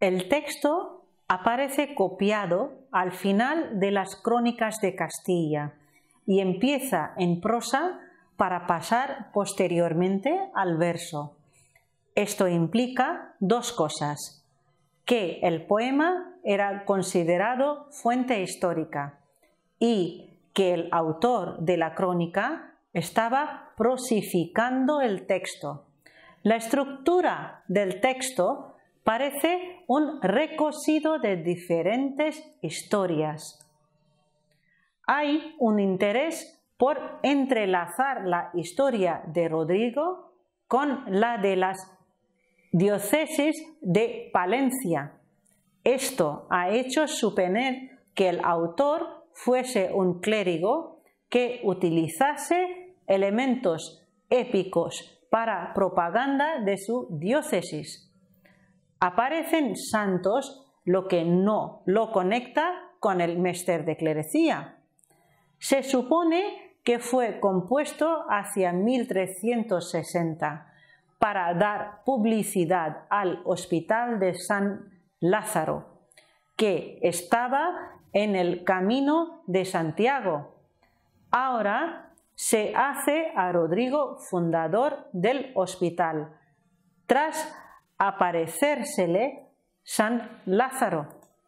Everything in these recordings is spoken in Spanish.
El texto aparece copiado al final de las Crónicas de Castilla y empieza en prosa para pasar posteriormente al verso. Esto implica dos cosas: que el poema era considerado fuente histórica y que el autor de la crónica estaba prosificando el texto. La estructura del texto parece un recocido de diferentes historias. Hay un interés por entrelazar la historia de Rodrigo con la de las diócesis de Palencia. Esto ha hecho suponer que el autor fuese un clérigo que utilizase elementos épicos para propaganda de su diócesis. Aparecen santos, lo que no lo conecta con el Mester de Clerecía. Se supone que fue compuesto hacia 1360 para dar publicidad al Hospital de San Lázaro, que estaba en el Camino de Santiago. Ahora se hace a Rodrigo fundador del hospital, tras aparecérsele San Lázaro.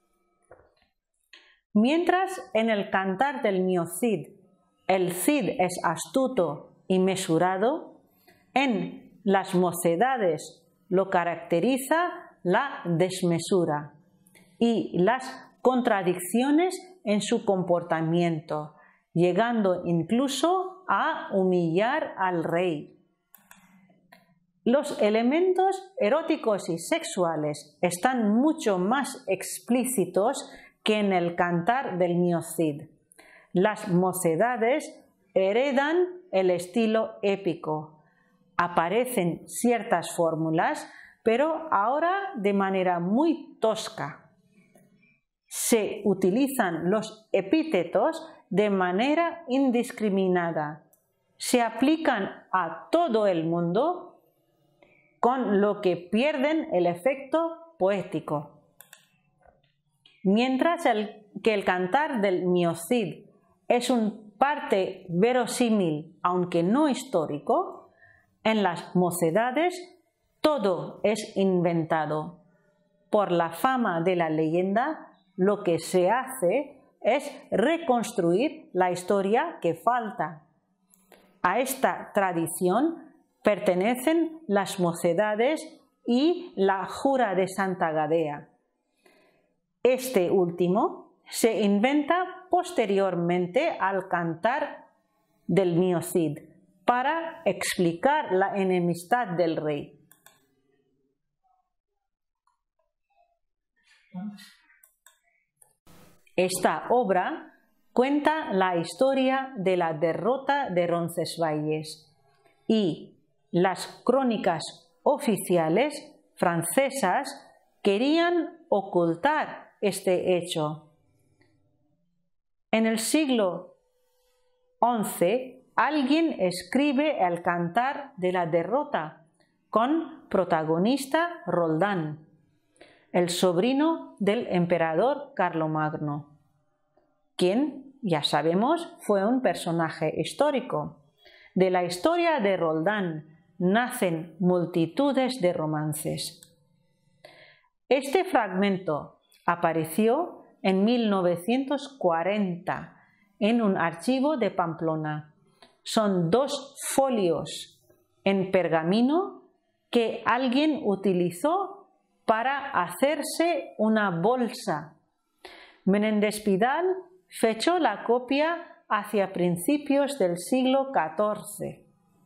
Mientras en el Cantar del Mio Cid el Cid es astuto y mesurado, en las Mocedades lo caracteriza la desmesura y las contradicciones en su comportamiento, llegando incluso a humillar al rey. Los elementos eróticos y sexuales están mucho más explícitos que en el Cantar del Mio Cid. Las Mocedades heredan el estilo épico. Aparecen ciertas fórmulas, pero ahora de manera muy tosca. Se utilizan los epítetos de manera indiscriminada. Se aplican a todo el mundo, con lo que pierden el efecto poético. Mientras que el Cantar del Mio Cid es un parte verosímil, aunque no histórico, en las Mocedades todo es inventado. Por la fama de la leyenda, lo que se hace es reconstruir la historia que falta. A esta tradición pertenecen las Mocedades y la Jura de Santa Gadea. Este último se inventa posteriormente al Cantar del Mio Cid para explicar la enemistad del rey. Esta obra cuenta la historia de la derrota de Roncesvalles y las crónicas oficiales francesas querían ocultar este hecho. En el siglo XI, alguien escribe el Cantar de la derrota con protagonista Roldán, el sobrino del emperador Carlomagno, quien, ya sabemos, fue un personaje histórico. De la historia de Roldán nacen multitudes de romances. Este fragmento apareció en 1940 en un archivo de Pamplona. Son 2 folios en pergamino que alguien utilizó para hacerse una bolsa. Menéndez Pidal fechó la copia hacia principios del siglo XIV.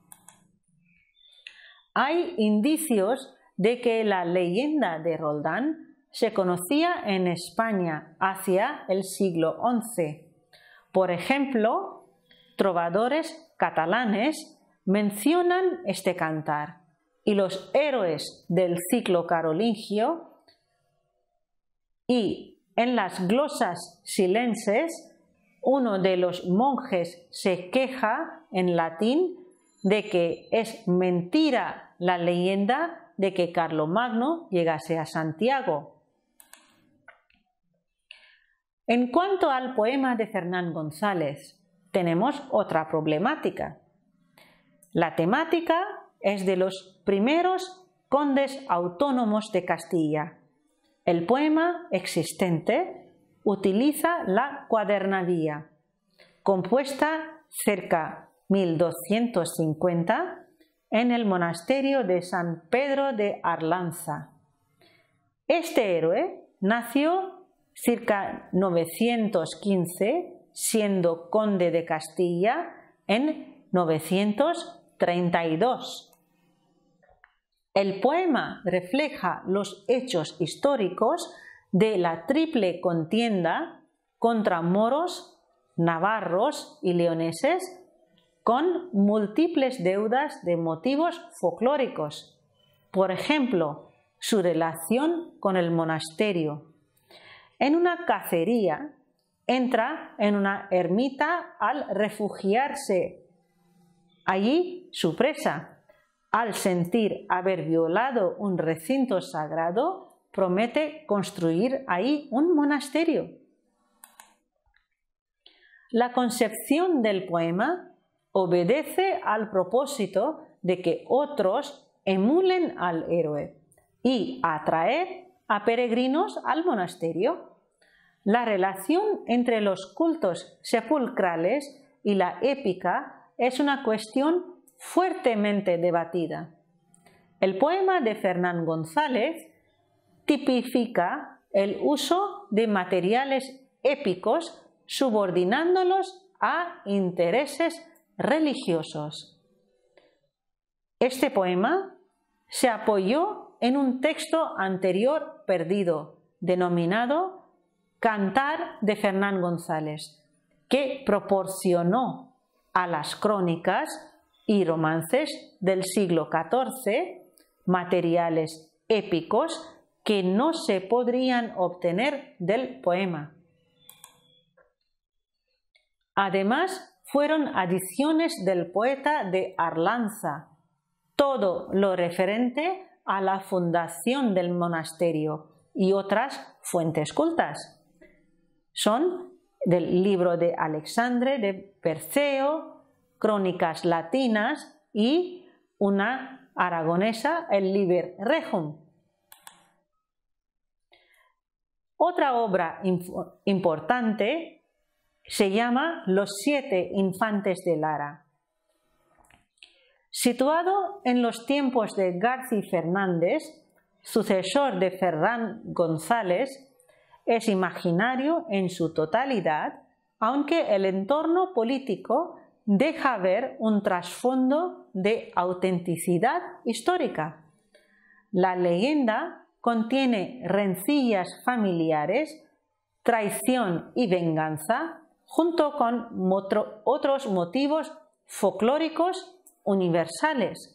Hay indicios de que la leyenda de Roldán se conocía en España hacia el siglo XI. Por ejemplo, trovadores catalanes mencionan este cantar y los héroes del ciclo carolingio, y en las glosas silenses uno de los monjes se queja en latín de que es mentira la leyenda de que Carlomagno llegase a Santiago. En cuanto al poema de Fernán González, tenemos otra problemática. La temática es de los primeros condes autónomos de Castilla. El poema existente utiliza la cuadernaria, compuesta cerca 1250 en el monasterio de San Pedro de Arlanza. Este héroe nació cerca 915, siendo conde de Castilla en 932. El poema refleja los hechos históricos de la triple contienda contra moros, navarros y leoneses, con múltiples deudas de motivos folclóricos. Por ejemplo, su relación con el monasterio. En una cacería, entra en una ermita al refugiarse allí su presa. Al sentir haber violado un recinto sagrado, promete construir ahí un monasterio. La concepción del poema obedece al propósito de que otros emulen al héroe y atraer a peregrinos al monasterio. La relación entre los cultos sepulcrales y la épica es una cuestión fuertemente debatida. El poema de Fernán González tipifica el uso de materiales épicos subordinándolos a intereses religiosos. Este poema se apoyó en un texto anterior perdido, denominado Cantar de Fernán González, que proporcionó a las crónicas y romances del siglo XIV materiales épicos que no se podrían obtener del poema. Además, fueron adiciones del poeta de Arlanza, todo lo referente a la fundación del monasterio y otras fuentes cultas. Son del libro de Alexandre de Perseo, crónicas latinas y una aragonesa, el Liber Regum. Otra obra importante se llama Los 7 infantes de Lara. Situado en los tiempos de Garci Fernández, sucesor de Fernán González, es imaginario en su totalidad, aunque el entorno político deja ver un trasfondo de autenticidad histórica. La leyenda contiene rencillas familiares, traición y venganza, junto con otros motivos folclóricos universales.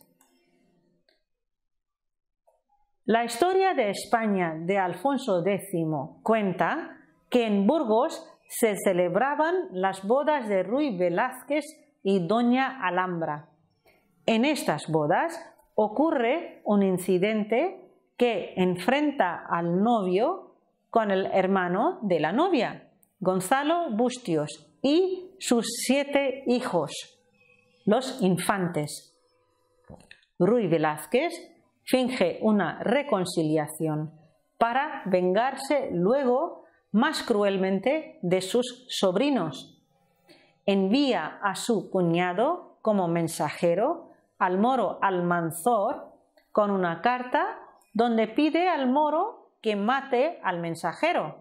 La historia de España de Alfonso X cuenta que en Burgos se celebraban las bodas de Ruy Velázquez y Doña Alhambra. En estas bodas ocurre un incidente que enfrenta al novio con el hermano de la novia, Gonzalo Bustios, y sus 7 hijos, los infantes. Ruy Velázquez finge una reconciliación para vengarse luego más cruelmente de sus sobrinos. Envía a su cuñado como mensajero al moro Almanzor con una carta donde pide al moro que mate al mensajero.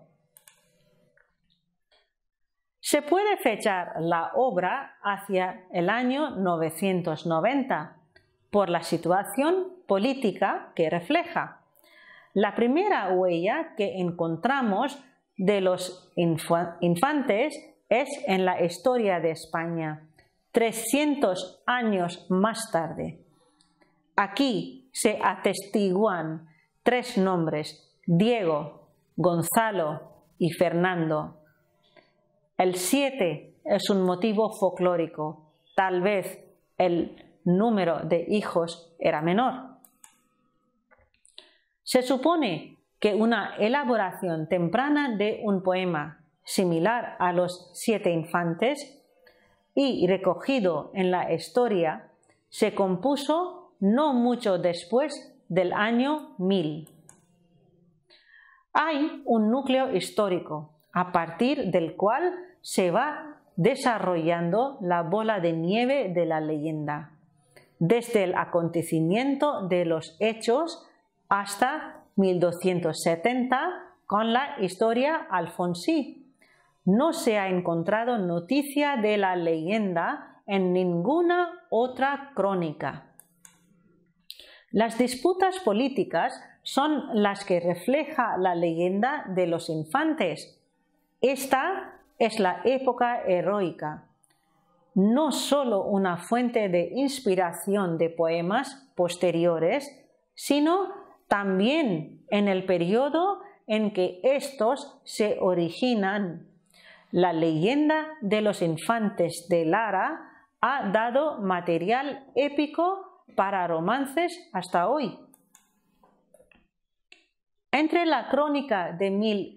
Se puede fechar la obra hacia el año 990 por la situación política que refleja. La primera huella que encontramos de los infantes es en la historia de España, 300 años más tarde. Aquí se atestiguan 3 nombres: Diego, Gonzalo y Fernando. El 7 es un motivo folclórico, tal vez el número de hijos era menor. Se supone que una elaboración temprana de un poema similar a los 7 infantes y recogido en la historia, se compuso no mucho después del año 1000. Hay un núcleo histórico a partir del cual se va desarrollando la bola de nieve de la leyenda, desde el acontecimiento de los hechos hasta 1270 con la historia alfonsí. No se ha encontrado noticia de la leyenda en ninguna otra crónica. Las disputas políticas son las que refleja la leyenda de los infantes. Esta es la época heroica, no solo una fuente de inspiración de poemas posteriores, sino también en el periodo en que estos se originan. La leyenda de los infantes de Lara ha dado material épico para romances hasta hoy. Entre la crónica de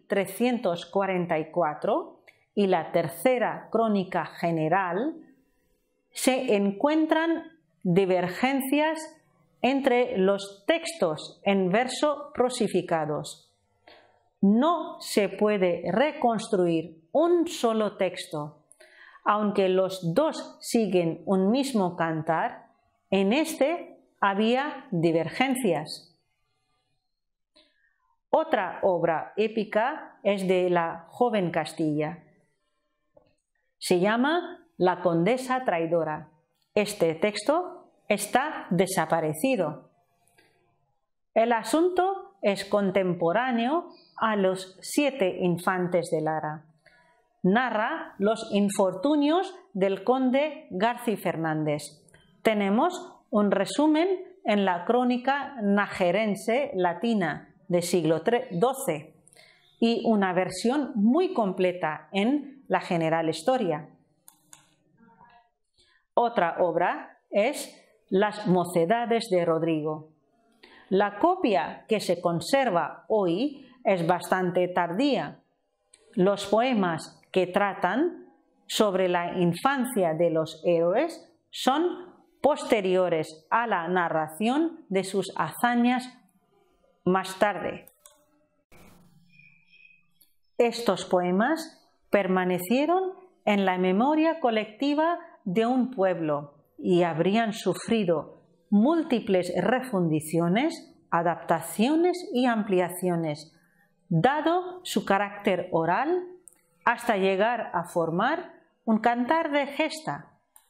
1344 y la tercera crónica general se encuentran divergencias entre los textos en verso prosificados. No se puede reconstruir un solo texto. Aunque los dos siguen un mismo cantar, en este había divergencias. Otra obra épica es de la joven Castilla. Se llama La Condesa Traidora. Este texto está desaparecido. El asunto es contemporáneo a los 7 infantes de Lara. Narra los infortunios del conde Garci Fernández. Tenemos un resumen en la crónica najerense latina de siglo XII y una versión muy completa en la General Historia. Otra obra es Las Mocedades de Rodrigo. La copia que se conserva hoy es bastante tardía. Los poemas que tratan sobre la infancia de los héroes son posteriores a la narración de sus hazañas más tarde. Estos poemas permanecieron en la memoria colectiva de un pueblo y habrían sufrido múltiples refundiciones, adaptaciones y ampliaciones, dado su carácter oral, hasta llegar a formar un cantar de gesta.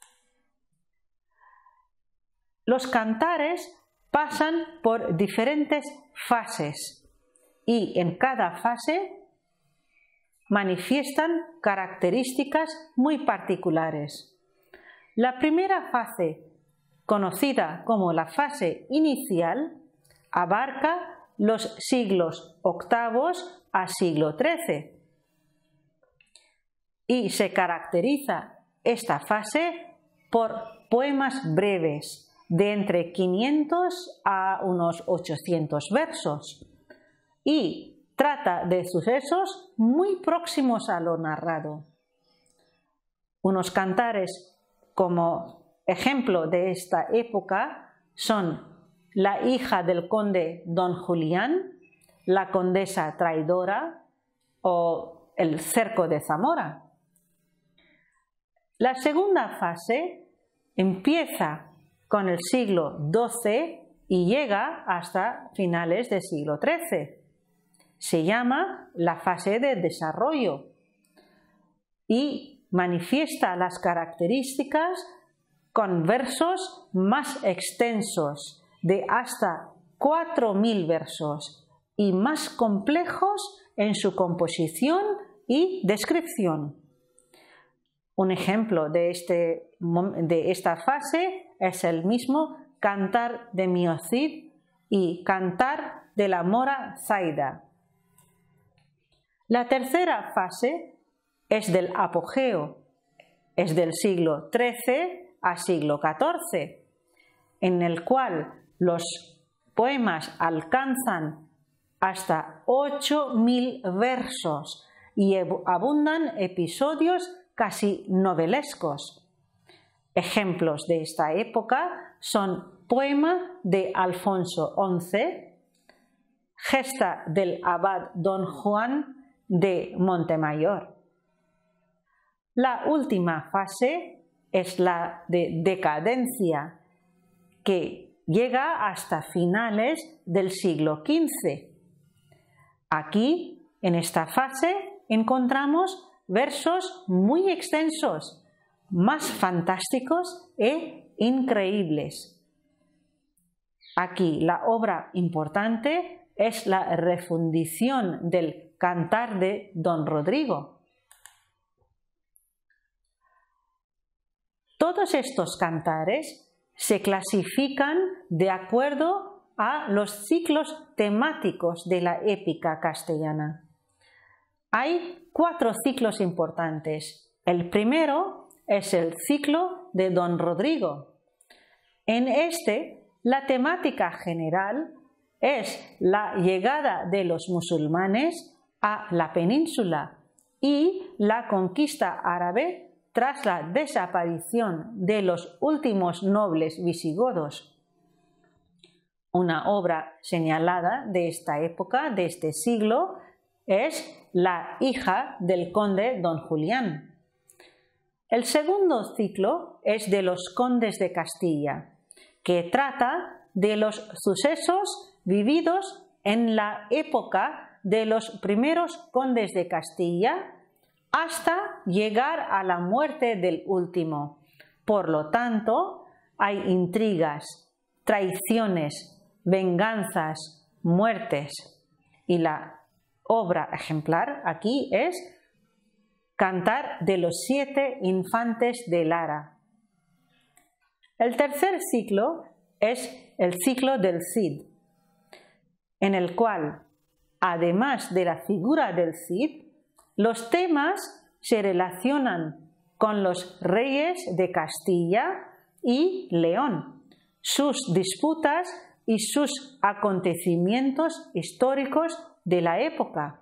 Los cantares pasan por diferentes fases y en cada fase manifiestan características muy particulares. La primera fase, conocida como la fase inicial, abarca los siglos VIII a siglo XIII y se caracteriza esta fase por poemas breves de entre 500 a unos 800 versos y trata de sucesos muy próximos a lo narrado. Unos cantares como ejemplo de esta época son La hija del conde don Julián, La condesa traidora o El cerco de Zamora. La segunda fase empieza con el siglo XII y llega hasta finales del siglo XIII. Se llama la fase de desarrollo y manifiesta las características con versos más extensos, de hasta 4000 versos, y más complejos en su composición y descripción. Un ejemplo de esta fase es el mismo Cantar de Mio Cid y Cantar de la Mora Zaida. La tercera fase es del apogeo, es del siglo XIII a siglo XIV, en el cual los poemas alcanzan hasta 8000 versos y abundan episodios casi novelescos. Ejemplos de esta época son poema de Alfonso XI, gesta del abad Don Juan de Montemayor. La última fase es la de decadencia, que llega hasta finales del siglo XV. Aquí, en esta fase, encontramos versos muy extensos, más fantásticos e increíbles. Aquí la obra importante es la refundición del Cantar de Don Rodrigo. Todos estos cantares se clasifican de acuerdo a los ciclos temáticos de la épica castellana. Hay 4 ciclos importantes. El primero es el ciclo de Don Rodrigo. En este, la temática general es la llegada de los musulmanes a la península y la conquista árabe tras la desaparición de los últimos nobles visigodos. Una obra señalada de esta época, de este siglo, es La hija del conde Don Julián. El segundo ciclo es de los condes de Castilla, que trata de los sucesos vividos en la época de los primeros condes de Castilla hasta llegar a la muerte del último. Por lo tanto, hay intrigas, traiciones, venganzas, muertes. Y la obra ejemplar aquí es Cantar de los 7 infantes de Lara. El tercer ciclo es el ciclo del Cid, en el cual, además de la figura del Cid, los temas se relacionan con los reyes de Castilla y León, sus disputas y sus acontecimientos históricos de la época.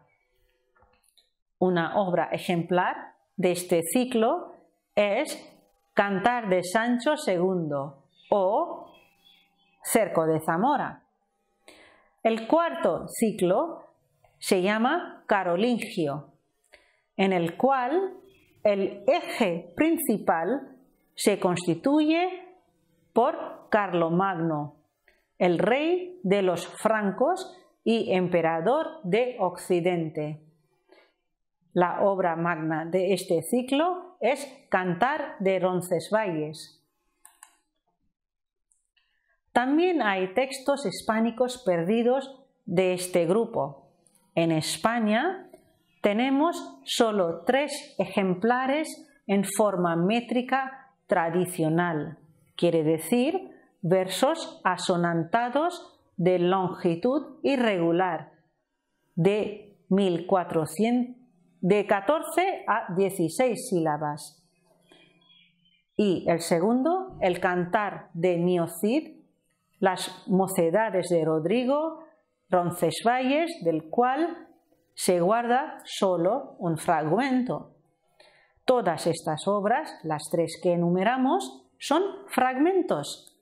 Una obra ejemplar de este ciclo es Cantar de Sancho II o Cerco de Zamora. El cuarto ciclo se llama Carolingio, en el cual el eje principal se constituye por Carlomagno, el rey de los francos y emperador de Occidente. La obra magna de este ciclo es Cantar de Roncesvalles. También hay textos hispánicos perdidos de este grupo. En España tenemos solo 3 ejemplares en forma métrica tradicional, quiere decir versos asonantados de longitud irregular, de 14 a 16 sílabas. Y el segundo, el Cantar de Mio Cid, las mocedades de Rodrigo, Roncesvalles, del cual se guarda solo un fragmento. Todas estas obras, las 3 que enumeramos, son fragmentos.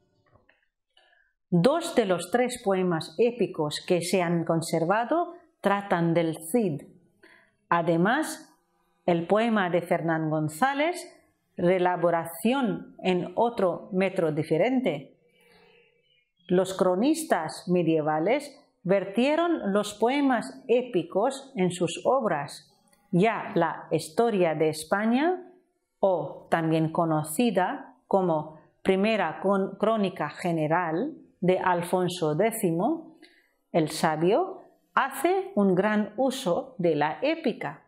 2 de los 3 poemas épicos que se han conservado tratan del Cid. Además, el poema de Fernán González, reelaboración en otro metro diferente. Los cronistas medievales vertieron los poemas épicos en sus obras. Ya la Historia de España, o también conocida como Primera Crónica General de Alfonso X, el Sabio, hace un gran uso de la épica.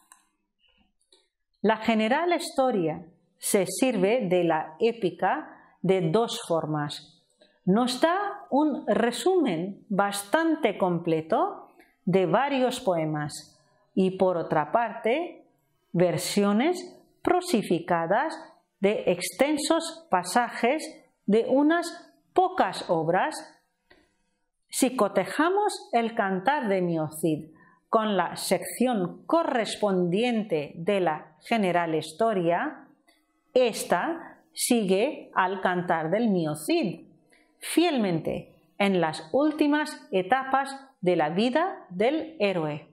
La General Historia se sirve de la épica de 2 formas. Nos da un resumen bastante completo de varios poemas y, por otra parte, versiones prosificadas de extensos pasajes de unas pocas obras. Si cotejamos el Cantar de Mio Cid con la sección correspondiente de la General Historia, esta sigue al Cantar del Mio Cid, fielmente en las últimas etapas de la vida del héroe.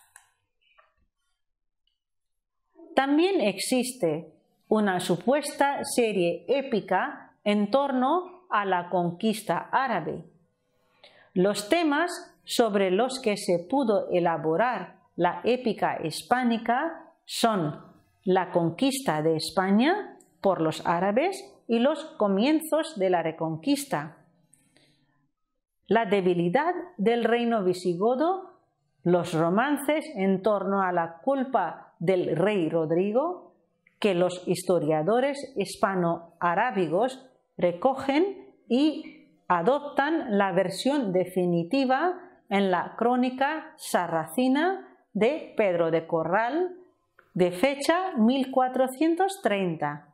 También existe una supuesta serie épica en torno a la conquista árabe. Los temas sobre los que se pudo elaborar la épica hispánica son la conquista de España por los árabes y los comienzos de la Reconquista, la debilidad del reino visigodo, los romances en torno a la culpa del rey Rodrigo, que los historiadores hispano-arábigos recogen y adoptan la versión definitiva en la crónica sarracina de Pedro de Corral, de fecha 1430.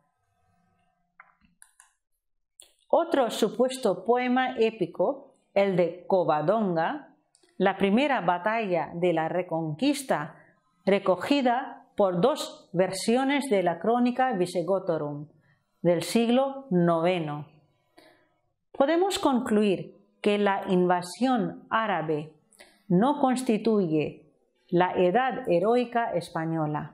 Otro supuesto poema épico, el de Covadonga, la primera batalla de la Reconquista, recogida por dos versiones de la Crónica Visigotorum del siglo IX. Podemos concluir que la invasión árabe no constituye la edad heroica española.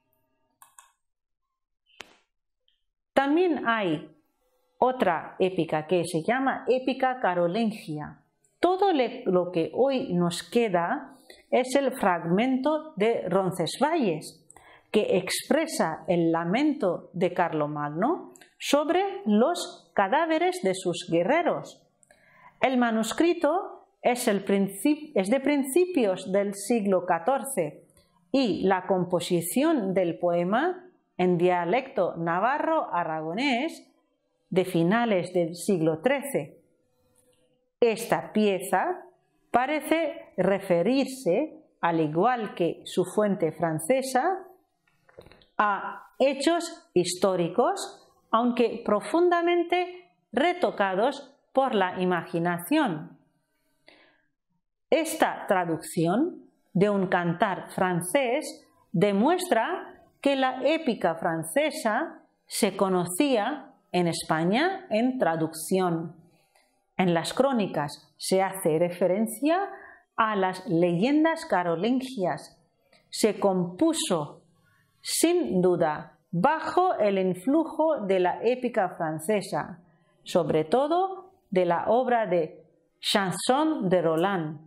También hay otra épica que se llama épica carolingia. Todo lo que hoy nos queda es el fragmento de Roncesvalles, que expresa el lamento de Carlomagno sobre los cadáveres de sus guerreros. El manuscrito es de principios del siglo XIV y la composición del poema en dialecto navarro-aragonés de finales del siglo XIII. Esta pieza parece referirse, al igual que su fuente francesa, a hechos históricos, aunque profundamente retocados por la imaginación. Esta traducción de un cantar francés demuestra que la épica francesa se conocía en España en traducción. En las crónicas se hace referencia a las leyendas carolingias. Se compuso, sin duda, bajo el influjo de la épica francesa, sobre todo de la obra de Chanson de Roland.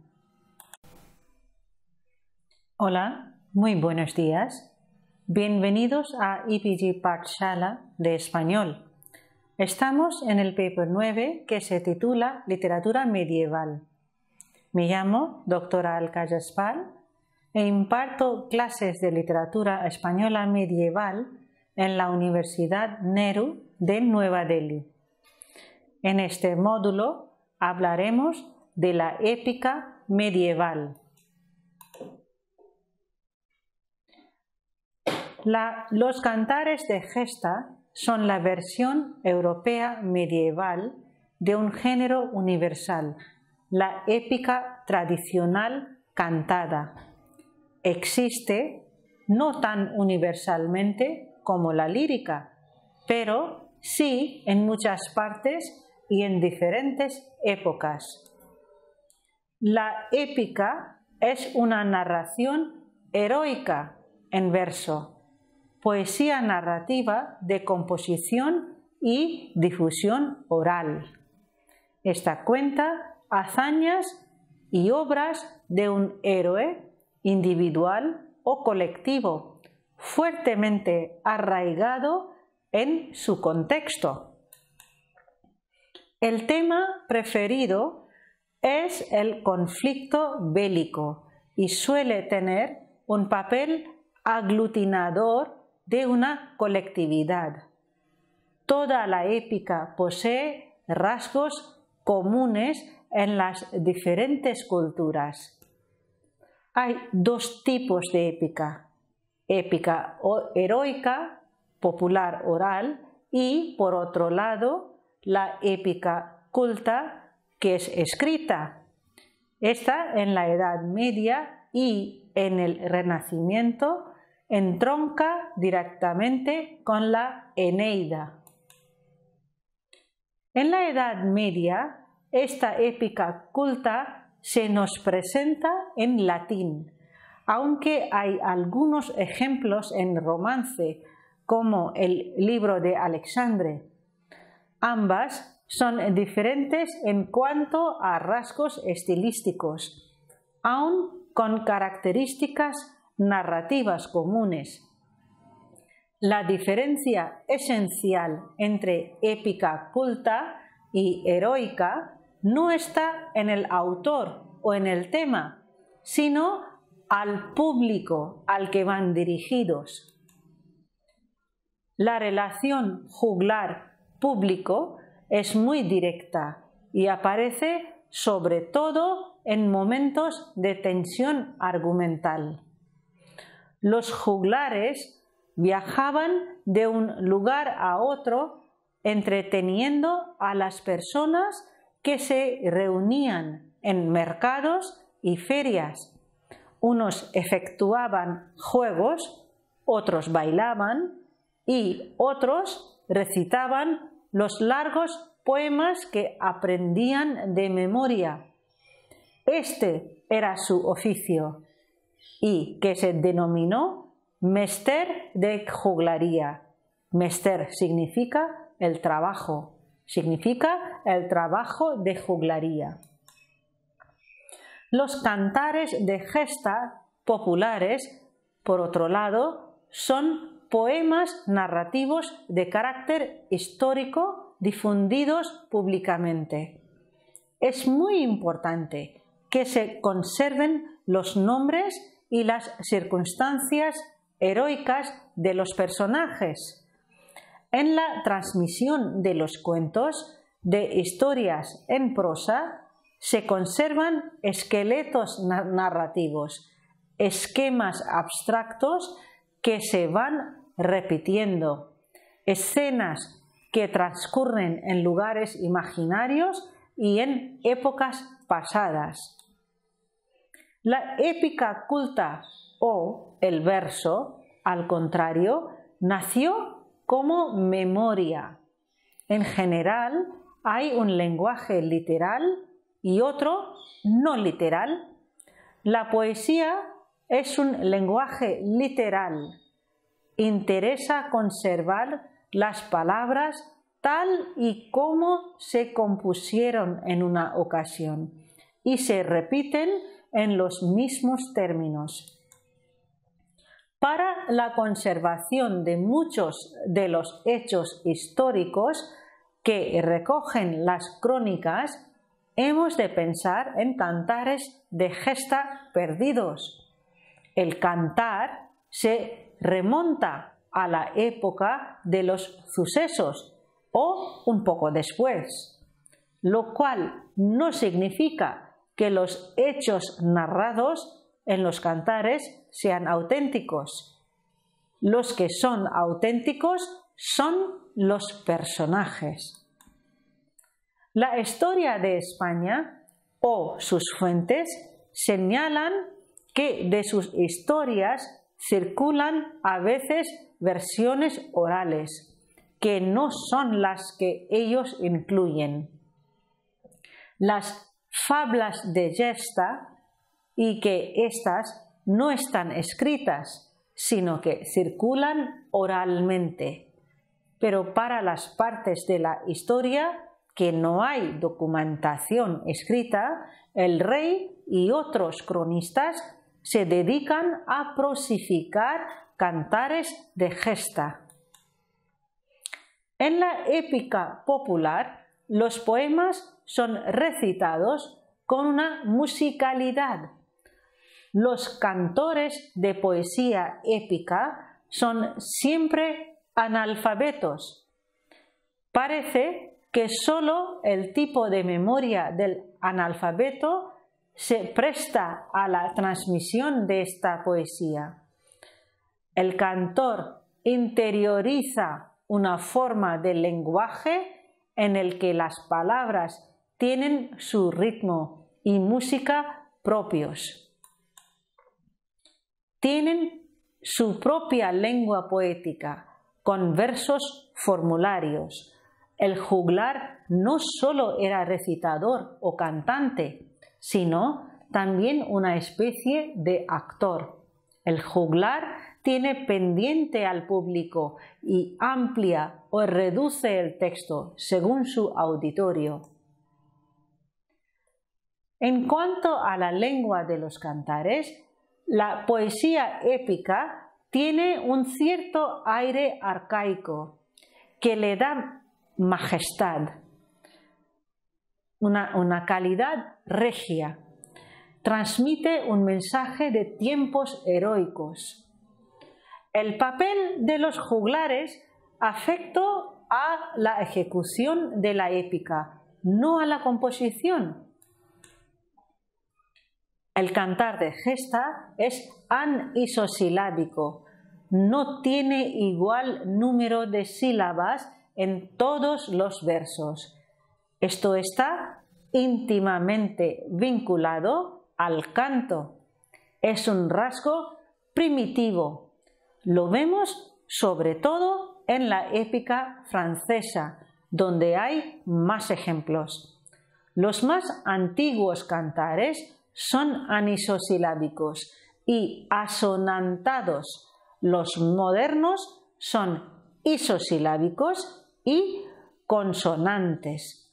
Hola, muy buenos días. Bienvenidos a EPG Pathshala de español. Estamos en el paper 9 que se titula Literatura medieval. Me llamo doctora Alcayaspal e imparto clases de literatura española medieval en la Universidad Nehru de Nueva Delhi. En este módulo hablaremos de la épica medieval. Los cantares de gesta son la versión europea medieval de un género universal, la épica tradicional cantada. Existe no tan universalmente como la lírica, pero sí en muchas partes y en diferentes épocas. La épica es una narración heroica en verso, poesía narrativa de composición y difusión oral. Esta cuenta hazañas y obras de un héroe individual o colectivo, fuertemente arraigado en su contexto. El tema preferido es el conflicto bélico y suele tener un papel aglutinador de una colectividad. Toda la épica posee rasgos comunes en las diferentes culturas. Hay dos tipos de épica: épica heroica, popular oral, y por otro lado la épica culta, que es escrita. Esta en la Edad Media y en el Renacimiento entronca directamente con la Eneida. En la Edad Media, esta épica culta se nos presenta en latín, aunque hay algunos ejemplos en romance, como el libro de Alexandre. Ambas son diferentes en cuanto a rasgos estilísticos, aun con características narrativas comunes. La diferencia esencial entre épica culta y heroica no está en el autor o en el tema, sino al público al que van dirigidos. La relación juglar-público es muy directa y aparece sobre todo en momentos de tensión argumental. Los juglares viajaban de un lugar a otro entreteniendo a las personas que se reunían en mercados y ferias. Unos efectuaban juegos, otros bailaban y otros recitaban los largos poemas que aprendían de memoria. Este era su oficio y que se denominó mester de juglaría. Mester significa el trabajo de juglaría. Los cantares de gesta populares, por otro lado, son poemas narrativos de carácter histórico difundidos públicamente. Es muy importante que se conserven los nombres y las circunstancias heroicas de los personajes. En la transmisión de los cuentos de historias en prosa se conservan esqueletos narrativos, esquemas abstractos que se van repitiendo, escenas que transcurren en lugares imaginarios y en épocas pasadas. La épica culta o el verso, al contrario, nació como memoria. En general, hay un lenguaje literal y otro no literal. La poesía es un lenguaje literal. Interesa conservar las palabras tal y como se compusieron en una ocasión y se repiten en los mismos términos. Para la conservación de muchos de los hechos históricos que recogen las crónicas, hemos de pensar en cantares de gesta perdidos. El cantar se remonta a la época de los sucesos o un poco después, lo cual no significa que los hechos narrados en los cantares sean auténticos. Los que son auténticos son los personajes. La historia de España o sus fuentes señalan que de sus historias circulan a veces versiones orales que no son las que ellos incluyen. Las fablas de gesta y que éstas no están escritas, sino que circulan oralmente. Pero para las partes de la historia que no hay documentación escrita, el rey y otros cronistas se dedican a prosificar cantares de gesta. En la épica popular, los poemas son recitados con una musicalidad. Los cantores de poesía épica son siempre analfabetos. Parece que solo el tipo de memoria del analfabeto se presta a la transmisión de esta poesía. El cantor interioriza una forma de lenguaje en el que las palabras tienen su ritmo y música propios. tienen su propia lengua poética, con versos formularios. El juglar no solo era recitador o cantante, sino también una especie de actor. El juglar tiene pendiente al público y amplia o reduce el texto según su auditorio. En cuanto a la lengua de los cantares, la poesía épica tiene un cierto aire arcaico que le da majestad, una calidad regia. Transmite un mensaje de tiempos heroicos. El papel de los juglares afectó a la ejecución de la épica, no a la composición. El cantar de gesta es anisosilábico, no tiene igual número de sílabas en todos los versos. Esto está íntimamente vinculado al canto. Es un rasgo primitivo. Lo vemos sobre todo en la épica francesa, donde hay más ejemplos. Los más antiguos cantares son anisosilábicos y asonantados. Los modernos son isosilábicos y consonantes.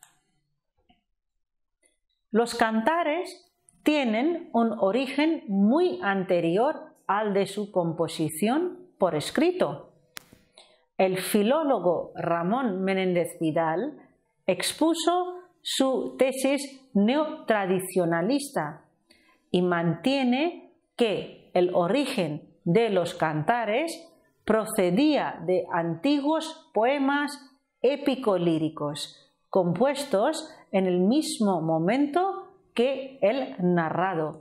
Los cantares tienen un origen muy anterior al de su composición por escrito. El filólogo Ramón Menéndez Vidal expuso su tesis neotradicionalista y mantiene que el origen de los cantares procedía de antiguos poemas épico-líricos, compuestos en el mismo momento que el narrado.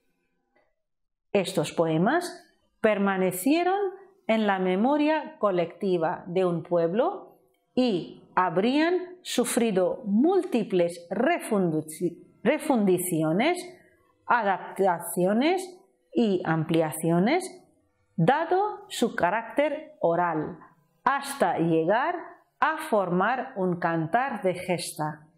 Estos poemas permanecieron en la memoria colectiva de un pueblo y habrían sufrido múltiples refundiciones, adaptaciones y ampliaciones, dado su carácter oral, hasta llegar a formar un cantar de gesta.